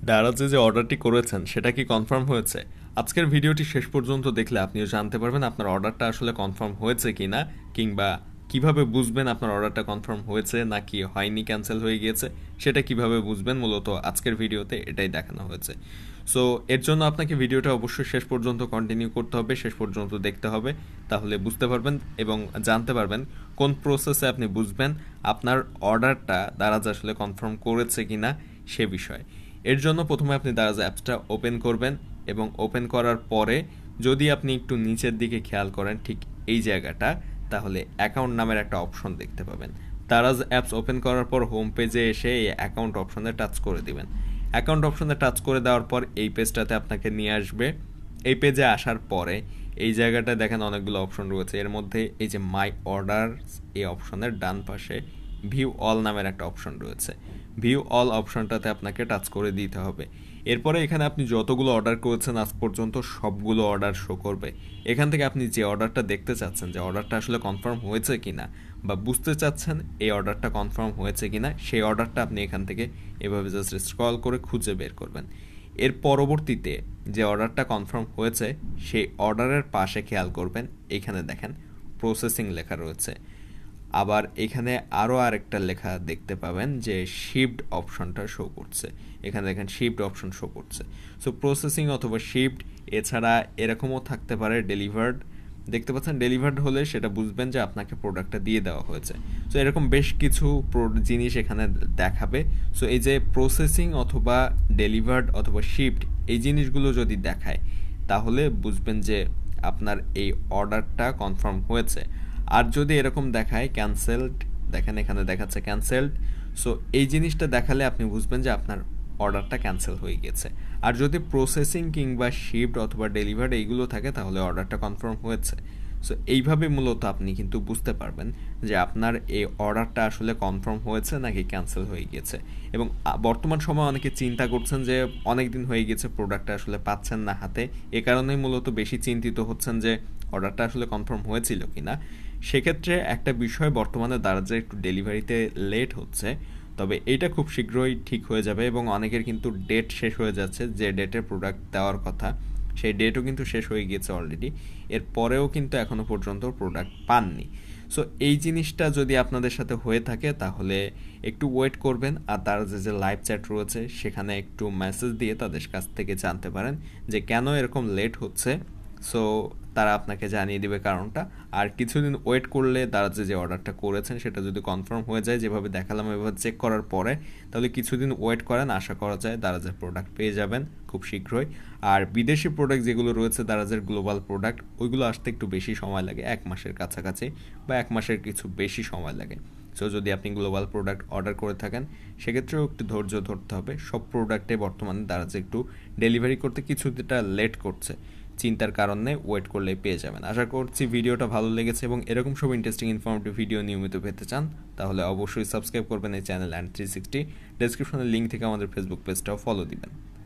দারাজে যে অর্ডারটি করেছেন সেটা কি কনফার্ম হয়েছে? আজকের ভিডিওটি শেষ পর্যন্ত দেখলে আপনিও জানতে পারবেন আপনার অর্ডারটা আসলে কনফার্ম হয়েছে কিনা, কিংবা কিভাবে বুঝবেন আপনার অর্ডারটা কনফার্ম হয়েছে নাকি হয়নি, ক্যান্সেল হয়ে গিয়েছে, সেটা কিভাবে বুঝবেন। মূলত আজকের ভিডিওতে এটাই দেখানো হয়েছে। সো এর জন্য আপনাকে ভিডিওটা অবশ্যই শেষ পর্যন্ত কন্টিনিউ করতে হবে, শেষ পর্যন্ত দেখতে হবে। তাহলে বুঝতে পারবেন এবং জানতে পারবেন কোন প্রসেসে আপনি বুঝবেন আপনার অর্ডারটা দারাজ আসলে কনফার্ম করেছে কিনা সে বিষয়ে। এর জন্য প্রথমে আপনি দারাজ অ্যাপসটা ওপেন করবেন এবং ওপেন করার পরে যদি আপনি একটু নিচের দিকে খেয়াল করেন ঠিক এই জায়গাটা, তাহলে অ্যাকাউন্ট নামের একটা অপশন দেখতে পাবেন। দারাজ অ্যাপস ওপেন করার পর হোম পেজে এসে এই অ্যাকাউন্ট অপশনে টাচ করে দিবেন। অ্যাকাউন্ট অপশনে টাচ করে দেওয়ার পর এই পেজটাতে আপনাকে নিয়ে আসবে। এই পেজে আসার পরে এই জায়গাটা দেখেন অনেকগুলো অপশন রয়েছে। এর মধ্যে এই যে মাই অর্ডার, এই অপশনের ডান পাশে ভিউ অল নামের একটা অপশন রয়েছে। ভিউ অল অপশনটাতে আপনাকে টাচ করে দিতে হবে। এরপরে এখানে আপনি যতগুলো অর্ডার করেছেন আজ পর্যন্ত সবগুলো অর্ডার শো করবে। এখান থেকে আপনি যে অর্ডারটা দেখতে চাচ্ছেন, যে অর্ডারটা আসলে কনফার্ম হয়েছে কিনা বা বুঝতে চাচ্ছেন এই অর্ডারটা কনফার্ম হয়েছে কিনা, সেই অর্ডারটা আপনি এখান থেকে এভাবে জাস্ট স্ক্রল করে খুঁজে বের করবেন। এর পরবর্তীতে যে অর্ডারটা কনফার্ম হয়েছে সেই অর্ডারের পাশে খেয়াল করবেন, এখানে দেখেন প্রসেসিং লেখা রয়েছে। আবার এখানে আরও আরেকটা লেখা দেখতে পাবেন যে শিপড অপশনটা শো করছে। এখানে দেখেন শিপড অপশন শো করছে। সো প্রসেসিং অথবা শিপড, এছাড়া এরকমও থাকতে পারে ডেলিভার্ড। দেখতে পাচ্ছেন ডেলিভার্ড হলে সেটা বুঝবেন যে আপনাকে প্রোডাক্টটা দিয়ে দেওয়া হয়েছে। সো এরকম বেশ কিছু জিনিস এখানে দেখাবে। সো এই যে প্রসেসিং অথবা ডেলিভার্ড অথবা শিপড, এই জিনিসগুলো যদি দেখায় তাহলে বুঝবেন যে আপনার এই অর্ডারটা কনফার্ম হয়েছে। আর যদি এরকম দেখায় ক্যান্সেলড, দেখেন এখানে দেখাচ্ছে ক্যান্সেলড, সো এই জিনিসটা দেখালে আপনি বুঝবেন যে আপনার অর্ডারটা ক্যান্সেল হয়ে গেছে। আর যদি প্রসেসিং কিংবা শিপড অথবা ডেলিভার্ড এইগুলো থাকে তাহলে অর্ডারটা কনফার্ম হয়েছে। সো এইভাবে মূলত আপনি কিন্তু বুঝতে পারবেন যে আপনার এই অর্ডারটা আসলে কনফার্ম হয়েছে নাকি ক্যান্সেল হয়ে গিয়েছে। এবং বর্তমান সময়ে অনেকে চিন্তা করছেন যে অনেক দিন হয়ে গেছে প্রোডাক্টটা আসলে পাচ্ছেন না হাতে, এ কারণেই মূলত বেশি চিন্তিত হচ্ছেন যে অর্ডারটা আসলে কনফার্ম হয়েছিল কিনা। সেক্ষেত্রে একটা বিষয়, বর্তমানে দারাজে একটু ডেলিভারিতে লেট হচ্ছে, তবে এইটা খুব শীঘ্রই ঠিক হয়ে যাবে। এবং অনেকের কিন্তু ডেট শেষ হয়ে যাচ্ছে, যে ডেটে প্রোডাক্ট দেওয়ার কথা সেই ডেটও কিন্তু শেষ হয়ে গিয়েছে অলরেডি। এর পরেও কিন্তু এখনও পর্যন্ত প্রোডাক্ট পাননি। সো এই জিনিসটা যদি আপনাদের সাথে হয়ে থাকে তাহলে একটু ওয়েট করবেন। আর তার যে লাইভ চ্যাট রয়েছে সেখানে একটু মেসেজ দিয়ে তাদের কাছ থেকে জানতে পারেন যে কেন এরকম লেট হচ্ছে। সো তারা আপনাকে জানিয়ে দিবে কারণটা। আর কিছুদিন ওয়েট করলে তারা যে অর্ডারটা করেছেন সেটা যদি কনফার্ম হয়ে যায়, যেভাবে দেখালাম এভাবে চেক করার পরে, তাহলে কিছুদিন ওয়েট করেন, আশা করা যায় দারাজের প্রোডাক্ট পেয়ে যাবেন খুব শীঘ্রই। আর বিদেশি প্রোডাক্ট যেগুলো রয়েছে দারাজের গ্লোবাল প্রোডাক্ট, ওইগুলো আসতে একটু বেশি সময় লাগে, 1 মাসের কাছাকাছি বা 1 মাসের কিছু বেশি সময় লাগে। সো যদি আপনি গ্লোবাল প্রোডাক্ট অর্ডার করে থাকেন সেক্ষেত্রেও একটু ধৈর্য ধরতে হবে। সব প্রোডাক্টে বর্তমানে দারাজে একটু ডেলিভারি করতে কিছুটা লেট করছে, চিন্তার কারণে ওয়েট করলেই পেয়ে যাবেন। আশা করছি ভিডিওটা ভালো লেগেছে এবং এরকম সব ইন্টারেস্টিং ইনফরমেটিভ ভিডিও নিয়মিত পেতে চান তাহলে অবশ্যই সাবস্ক্রাইব করবেন এই চ্যানেল অ্যান্ড 360। ডেসক্রিপশনের লিঙ্ক থেকে আমাদের ফেসবুক পেজটাও ফলো দিবেন।